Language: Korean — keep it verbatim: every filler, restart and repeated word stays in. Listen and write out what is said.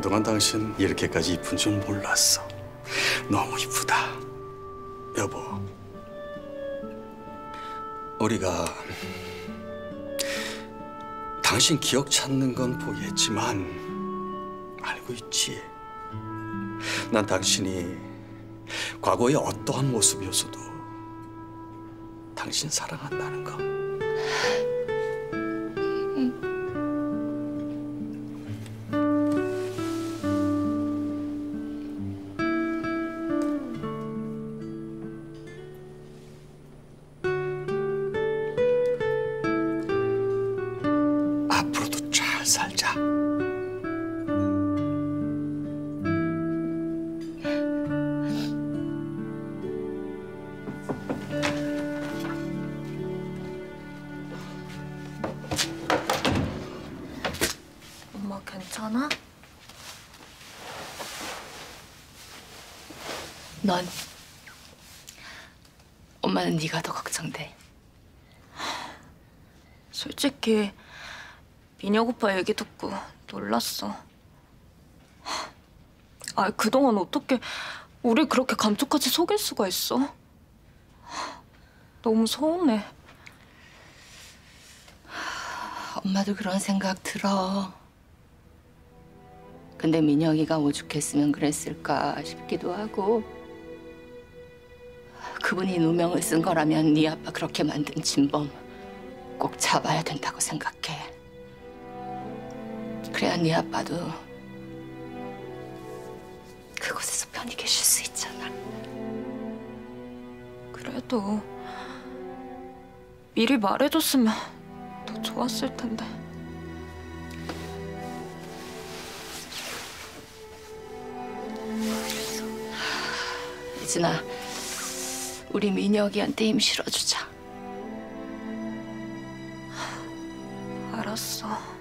그동안 당신 이렇게까지 이쁜 줄 몰랐어. 너무 이쁘다. 여보, 우리가 당신 기억 찾는 건 포기했지만 알고 있지. 난 당신이 과거의 어떠한 모습이었어도 당신 사랑한다는 거. 앞으로도 잘 살자. 엄마 괜찮아? 넌 엄마는 네가 더 걱정돼. 솔직히 민혁 오빠 얘기 듣고 놀랐어. 아, 그동안 어떻게 우리 그렇게 감쪽같이 속일 수가 있어? 너무 서운해. 엄마도 그런 생각 들어. 근데 민혁이가 오죽했으면 그랬을까 싶기도 하고, 그분이 누명을 쓴 거라면 네 아빠 그렇게 만든 진범 꼭 잡아야 된다고 생각해. 그래야 네 아빠도 그곳에서 편히 계실 수 있잖아. 그래도 미리 말해줬으면 더 좋았을 텐데. 예진아, 우리 민혁이한테 힘 실어주자. 알았어.